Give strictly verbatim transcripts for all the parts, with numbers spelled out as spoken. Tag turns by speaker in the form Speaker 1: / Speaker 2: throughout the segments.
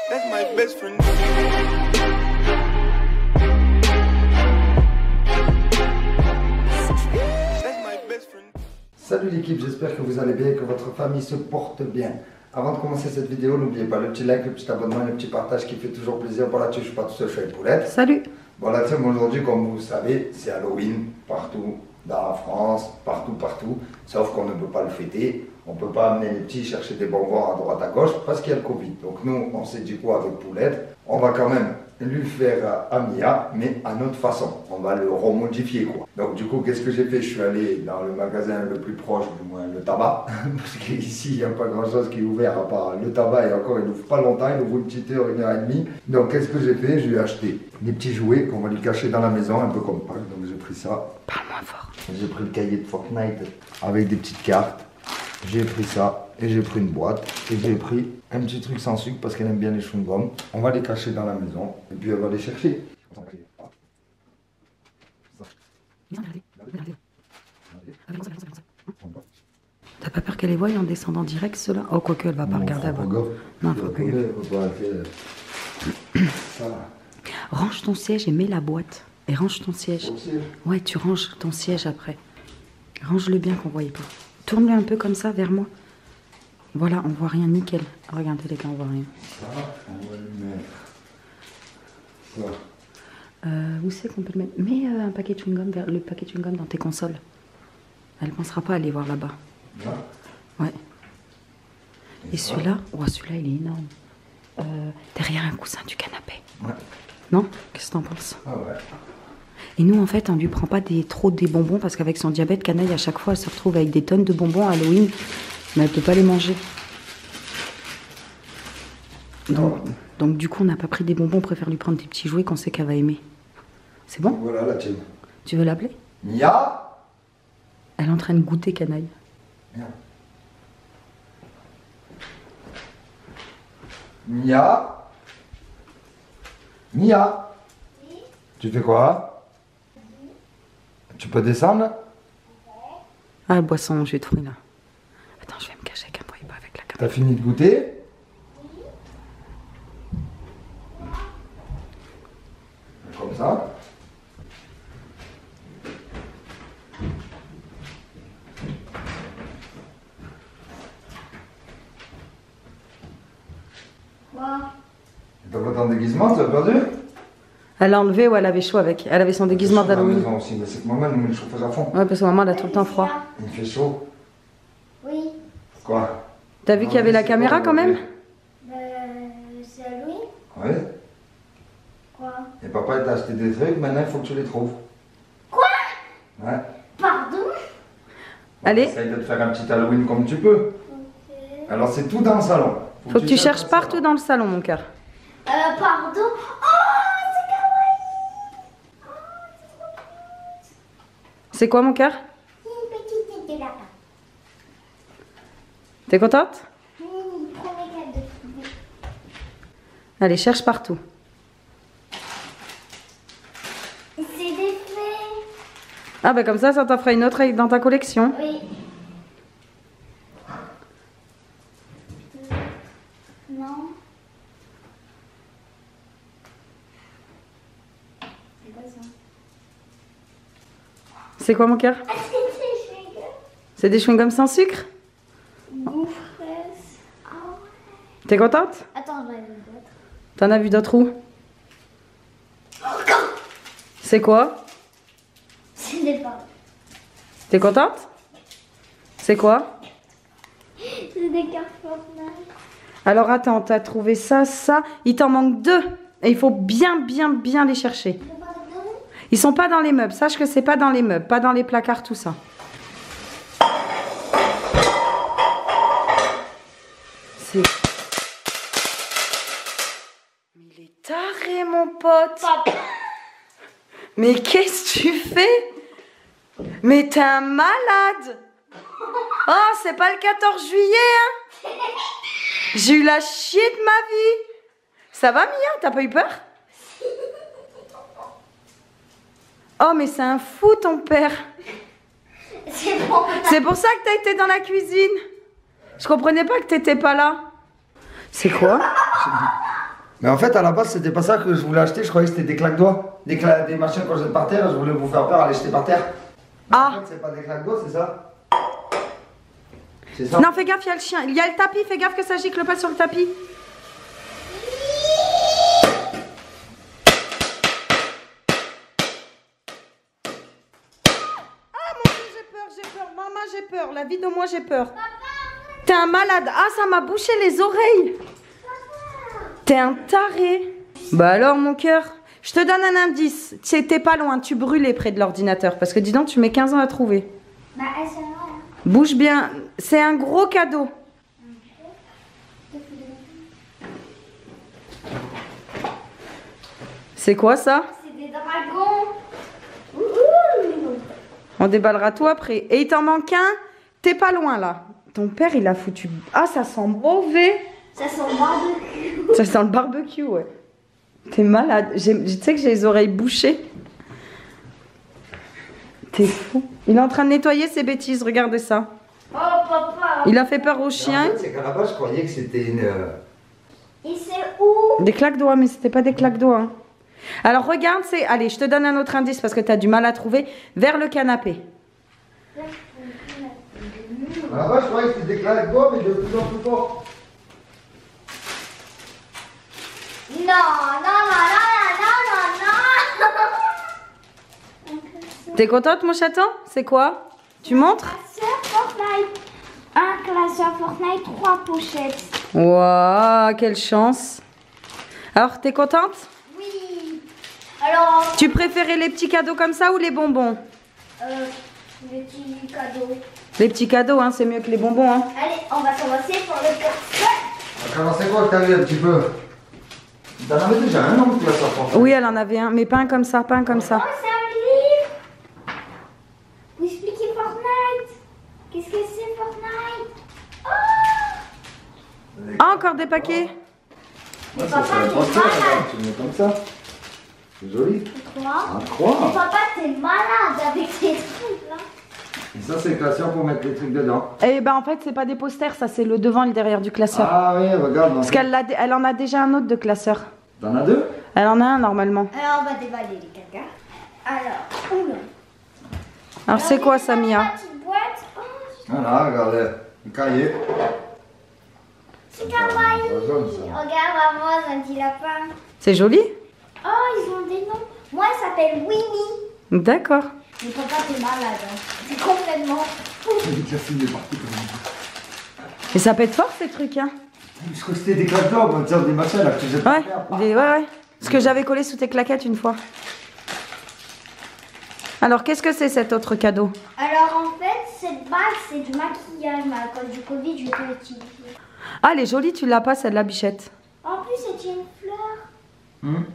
Speaker 1: That's my best friend. That's my best friend.
Speaker 2: Salut l'équipe, j'espère que vous allez bien et que votre famille se porte bien. Avant de commencer cette vidéo, n'oubliez pas le petit like, le petit abonnement et le petit partage qui fait toujours plaisir. Voilà, tu ne suis pas tout seul, je suis avec Poulette.
Speaker 3: Salut.
Speaker 2: Voilà, tiens, aujourd'hui, comme vous le savez, c'est Halloween partout dans la France, partout, partout. Sauf qu'on ne peut pas le fêter. On ne peut pas amener les petits chercher des bonbons à droite, à gauche parce qu'il y a le Covid. Donc nous, on s'est dit quoi avec Poulette? On va quand même lui faire à Mia, mais à notre façon. On va le remodifier, quoi. Donc du coup, qu'est-ce que j'ai fait? Je suis allé dans le magasin le plus proche, du moins le tabac, parce qu'ici, il n'y a pas grand-chose qui est ouvert à part le tabac, et encore, il n'ouvre pas longtemps, il ouvre une petite heure, une heure et demie. Donc qu'est-ce que j'ai fait? Je lui ai acheté des petits jouets qu'on va lui cacher dans la maison, un peu comme Pâques. Donc j'ai pris ça.
Speaker 3: Parle-moi fort.
Speaker 2: J'ai pris le cahier de Fortnite avec des petites cartes. J'ai pris ça et j'ai pris une boîte et j'ai pris un petit truc sans sucre parce qu'elle aime bien les chewing-gums. On va les cacher dans la maison et puis elle va les chercher.
Speaker 3: T'as pas peur qu'elle les voie en descendant direct, ceux-là? Oh, quoique, elle va pas regarder avant. Non, faut que... Range ton siège et mets la boîte. Et range ton siège. Ouais, tu ranges ton siège après. Range-le bien qu'on voie pas. Tourne-le un peu comme ça vers moi. Voilà, on voit rien, nickel. Regardez les gars, on voit rien.
Speaker 2: Ça, on va le mettre. Ça.
Speaker 3: Euh, où c'est qu'on peut le mettre? Mets euh, un paquet de chewing-gum, vers le paquet de chewing-gum dans tes consoles. Elle pensera pas à aller voir là-bas.
Speaker 2: Là?
Speaker 3: Ouais.
Speaker 2: Et,
Speaker 3: Et celui-là, oh, celui-là, il est énorme. Euh, derrière un coussin du canapé.
Speaker 2: Ouais.
Speaker 3: Non? Qu'est-ce que t'en penses?
Speaker 2: Ah ouais.
Speaker 3: Et nous, en fait, on lui prend pas des, trop des bonbons parce qu'avec son diabète, Canaille, à chaque fois, elle se retrouve avec des tonnes de bonbons à Halloween, mais elle peut pas les manger. Donc, donc du coup, on n'a pas pris des bonbons, on préfère lui prendre des petits jouets qu'on sait qu'elle va aimer. C'est bon?
Speaker 2: Voilà la tienne.
Speaker 3: Tu veux l'appeler?
Speaker 2: Mia?
Speaker 3: Elle est en train de goûter, Canaille.
Speaker 2: Mia? Mia? Mia? Oui? Tu fais quoi? Tu peux descendre?
Speaker 3: Ah, elle boit son jus de fruits, là. Attends, je vais me cacher qu'elle ne voit pas avec la caméra.
Speaker 2: T'as fini de goûter? Comme ça. T'as pas ton déguisement, tu as perdu?
Speaker 3: Elle l'a enlevé ou elle avait chaud avec. Elle avait son déguisement d'Halloween.
Speaker 2: Aussi, mais c'est que maman elle met le chauffage à fond.
Speaker 3: Ouais, parce que maman, elle a tout le temps froid.
Speaker 2: Il fait chaud.
Speaker 4: Oui.
Speaker 2: Quoi?
Speaker 3: T'as vu qu'il y avait la caméra quand même?
Speaker 4: Euh, c'est Halloween?
Speaker 2: Oui.
Speaker 4: Quoi?
Speaker 2: Et papa il t'a acheté des trucs, maintenant il faut que tu les trouves.
Speaker 4: Quoi?
Speaker 2: Ouais.
Speaker 4: Pardon?
Speaker 3: Allez.
Speaker 2: Essaye de te faire un petit Halloween comme tu peux.
Speaker 4: Ok.
Speaker 2: Alors c'est tout dans le salon.
Speaker 3: Faut que tu cherches partout dans le salon, mon cœur.
Speaker 4: Euh, pardon? Oh, c'est kawaii!
Speaker 3: C'est quoi, mon cœur?
Speaker 4: Une petite tête de lapin.
Speaker 3: T'es contente?
Speaker 4: Mmh, premier cadeau.
Speaker 3: Allez, cherche partout.
Speaker 4: C'est des fées.
Speaker 3: Ah, bah comme ça, ça t'en fera une autre dans ta collection.
Speaker 4: Oui. Non. C'est quoi ça?
Speaker 3: C'est quoi, mon cœur?
Speaker 4: Ah, c'est des chewing-gums.
Speaker 3: C'est des chewing-gums sans sucre?
Speaker 4: Goût fraise. Ah ouais.
Speaker 3: T'es contente?
Speaker 4: Attends, j'en ai une d'autre.
Speaker 3: T'en as vu d'autres où? C'est quoi?
Speaker 4: C'est des pommes.
Speaker 3: T'es contente? C'est quoi?
Speaker 4: C'est des cartes Fortnite.
Speaker 3: Alors attends, t'as trouvé ça, ça. Il t'en manque deux. Et il faut bien, bien, bien les chercher. Ils sont pas dans les meubles. Sache que c'est pas dans les meubles, pas dans les placards, tout ça. C'est... Mais il est taré, mon pote.
Speaker 4: Papa.
Speaker 3: Mais qu'est-ce que tu fais? Mais t'es un malade. Oh, c'est pas le quatorze juillet, hein? J'ai eu la chier de ma vie. Ça va, Mia? T'as pas eu peur? Oh, mais c'est un fou, ton père.
Speaker 4: C'est bon.
Speaker 3: C'est pour ça que t'as été dans la cuisine. Je comprenais pas que t'étais pas là. C'est quoi?
Speaker 2: Mais en fait, à la base, c'était pas ça que je voulais acheter. Je croyais que c'était des claques-doigts. Des, cla des machins qu'on jette par terre. Je voulais vous faire peur, aller jeter par terre. Mais
Speaker 3: Ah.
Speaker 2: en fait, c'est pas des claques-doigts, c'est ça? C'est ça?
Speaker 3: Non, fais gaffe, il y a le chien. Il y a le tapis, fais gaffe que ça gicle pas sur le tapis. Ah mon Dieu, j'ai peur, j'ai peur. Maman, j'ai peur. La vie de moi, j'ai peur. T'es un malade. Ah, ça m'a bouché les oreilles. T'es un taré. Bah alors, mon cœur, je te donne un indice. T'es pas loin, tu brûlais près de l'ordinateur. Parce que dis donc, tu mets quinze ans à trouver.
Speaker 4: Bah, elle s'en va.
Speaker 3: Bouge bien. C'est un gros cadeau. C'est quoi ça?
Speaker 4: C'est des dragons. Ouh, ouh.
Speaker 3: On déballera tout après. Et il t'en manque un? T'es pas loin là. Ton père, il a foutu... Ah, ça sent mauvais.
Speaker 4: Ça sent barbecue.
Speaker 3: Ça sent le barbecue, ouais. T'es malade. J'ai- Tu sais que j'ai les oreilles bouchées. T'es fou. Il est en train de nettoyer ses bêtises. Regardez ça.
Speaker 4: Oh, papa.
Speaker 3: Il a fait peur au
Speaker 2: Mais en
Speaker 3: chien.
Speaker 2: fait, c'est qu'à la base, je croyais que c'était une. euh,
Speaker 4: Et c'est où?
Speaker 3: Des claques doigts, mais c'était pas des claques doigts. Hein. Alors regarde, c'est... Allez, je te donne un autre indice parce que t'as du mal à trouver. Vers le canapé.
Speaker 2: À la base, je croyais que c'était des claques-doigts, mais de plus en plus fort.
Speaker 4: Non, non, non, non, non, non, non.
Speaker 3: T'es contente, mon chaton? C'est quoi? Tu montres?
Speaker 4: Classeur Fortnite. Un classeur Fortnite, trois pochettes.
Speaker 3: Waouh, quelle chance. Alors, t'es contente?
Speaker 4: Oui. Alors,
Speaker 3: Tu préférais les petits cadeaux comme ça ou les bonbons?
Speaker 4: euh, le petit cadeau.
Speaker 3: Les petits cadeaux, hein, c'est mieux que les bonbons. Hein.
Speaker 4: Allez, on va commencer par le classeur.
Speaker 2: Comment c'est quoi que t'as vu un petit peu? T'en avais déjà un, non, que tu vas sortir?
Speaker 3: Oui, elle en avait un, mais pas un comme ça, pas un comme
Speaker 4: Oh,
Speaker 3: ça.
Speaker 4: c'est un livre. Vous expliquez Fortnite. Qu'est-ce que c'est Fortnite? Oh,
Speaker 3: Ah, encore des paquets?
Speaker 2: Ouais,
Speaker 4: Papa,
Speaker 2: ça, c'est un
Speaker 4: t'es
Speaker 2: poster,
Speaker 4: malade.
Speaker 2: regarde, tu le mets comme ça. C'est joli.
Speaker 4: quoi?
Speaker 2: Un croix.
Speaker 4: Papa, t'es malade avec ces trucs là.
Speaker 2: Et ça, c'est le classeur pour mettre les trucs dedans.
Speaker 3: Eh ben, en fait, c'est pas des posters, ça, c'est le devant et le derrière du classeur.
Speaker 2: Ah oui, regarde.
Speaker 3: Parce qu'elle l'a- elle en a déjà un autre de classeur.
Speaker 2: T'en as deux?
Speaker 3: Elle en a un normalement.
Speaker 4: Alors, on va déballer les caca. Alors, oula.
Speaker 3: Alors, c'est quoi ça, Mia?
Speaker 4: La petite boîte. Oh,
Speaker 2: Voilà, regardez. Le cahier.
Speaker 4: c'est kawaii.
Speaker 2: C'est jaune, ça.
Speaker 4: Regarde, maman, un petit lapin.
Speaker 3: C'est joli?
Speaker 4: Oh, ils ont des noms. Moi, il s'appelle Winnie.
Speaker 3: D'accord.
Speaker 4: Mais papa, t'es malade. Hein. C'est complètement fou.
Speaker 2: Il a fini partout comme ça.
Speaker 3: Et ça pète fort, ces trucs, hein?
Speaker 2: Je crois que c'était des claques d'or, on des machins là que tu jettes par
Speaker 3: Ouais,
Speaker 2: terre.
Speaker 3: des- ouais, ouais. Ce que j'avais collé sous tes claquettes une fois. Alors, qu'est-ce que c'est cet autre cadeau?
Speaker 4: Alors, en fait, cette bague, c'est du maquillage. Mais à cause du Covid, je vais pas l'utiliser.
Speaker 3: Ah, elle est jolie, tu l'as pas, celle-là, bichette.
Speaker 4: En plus, c'est une fleur.
Speaker 2: Hum.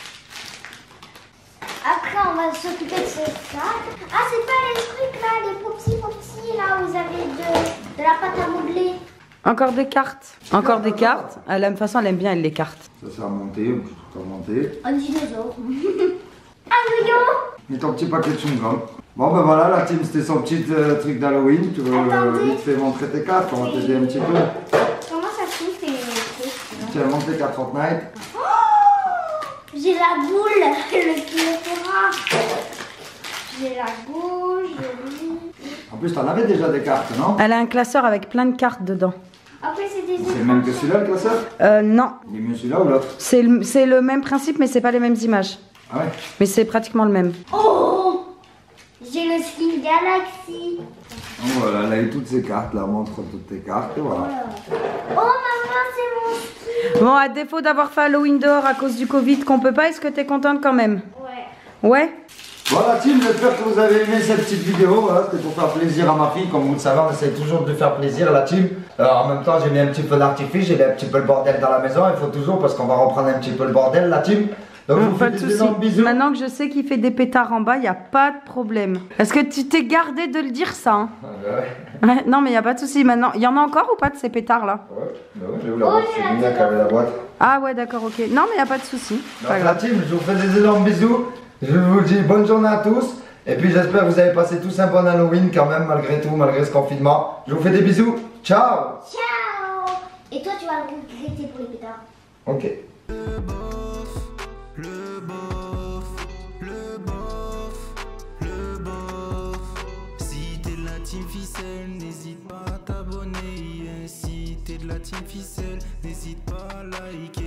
Speaker 4: Après, on va s'occuper de ce sac. Ah, c'est pas les trucs là, les popsi popsi là, où vous avez de, de la pâte à modeler.
Speaker 3: Encore des cartes. Encore des cartes. Elle aime, de toute façon, elle aime bien, elle, les cartes.
Speaker 2: Ça, c'est à monter, un petit truc à monter.
Speaker 4: Un dinosaure. Un lion.
Speaker 2: Et ton petit paquet de chewing-gum. Bon, ben voilà, la team, c'était son petit euh, truc d'Halloween. Tu veux euh,
Speaker 4: Attendez.
Speaker 2: vite fait montrer tes cartes, on va t'aider un petit peu.
Speaker 4: Comment ça se fait tes trucs?
Speaker 2: Tu as montré tes cartes Fortnite.
Speaker 4: J'ai la boule, le kilogramme. J'ai la boule, j'ai...
Speaker 2: En plus, t'en avais déjà des cartes, non?
Speaker 3: Elle a un classeur avec plein de cartes dedans.
Speaker 4: Après, c'est des
Speaker 2: C'est le même que celui-là, le classeur?
Speaker 3: Euh, non.
Speaker 2: Il est mieux celui-là ou l'autre?
Speaker 3: C'est le, c'est le même principe, mais c'est pas les mêmes images.
Speaker 2: Ah ouais?
Speaker 3: Mais c'est pratiquement le même.
Speaker 4: Oh, j'ai le skin Galaxy.
Speaker 2: Donc voilà, elle a eu toutes ses cartes, là, montre toutes tes cartes, et voilà.
Speaker 4: Oh, maman, c'est mon skin.
Speaker 3: Bon, à défaut d'avoir fait Halloween dehors à cause du Covid qu'on peut pas, est-ce que t'es contente quand même?
Speaker 4: Ouais.
Speaker 3: Ouais?
Speaker 2: Voilà team, j'espère que vous avez aimé cette petite vidéo, voilà, c'était pour faire plaisir à ma fille, comme vous le savez, on essaie toujours de faire plaisir la team. Alors, en même temps, j'ai mis un petit peu d'artifice, j'ai mis un petit peu le bordel dans la maison, il faut toujours, parce qu'on va reprendre un petit peu le bordel la team. Donc je vous
Speaker 3: Pas
Speaker 2: fais
Speaker 3: de
Speaker 2: des
Speaker 3: soucis.
Speaker 2: énormes bisous.
Speaker 3: Maintenant que je sais qu'il fait des pétards en bas, il n'y a pas de problème. Est-ce que tu t'es gardé de le dire ça hein?
Speaker 2: Ah, bah ouais.
Speaker 3: Ouais, non, mais il n'y a pas de souci. Maintenant, il y en a encore ou pas de ces pétards là?
Speaker 2: Ouais, bah ouais, j'ai eu la boîte, c'est Mia qui avait la boîte.
Speaker 3: Ah ouais, d'accord, ok. Non, mais il n'y a pas de souci. Pas
Speaker 2: Donc la
Speaker 3: grave.
Speaker 2: team, je vous fais des énormes bisous, je vous dis bonne journée à tous. Et puis j'espère que vous avez passé tous un bon Halloween quand même, malgré tout, malgré ce confinement. Je vous fais des bisous, ciao.
Speaker 4: Ciao. Et toi, tu vas le regretter pour les pétards.
Speaker 2: Ok.
Speaker 5: Le bof, le bof, le bof, le bof. Si t'es de la team ficelle, n'hésite pas à t'abonner. Si t'es de la team ficelle, n'hésite pas à liker.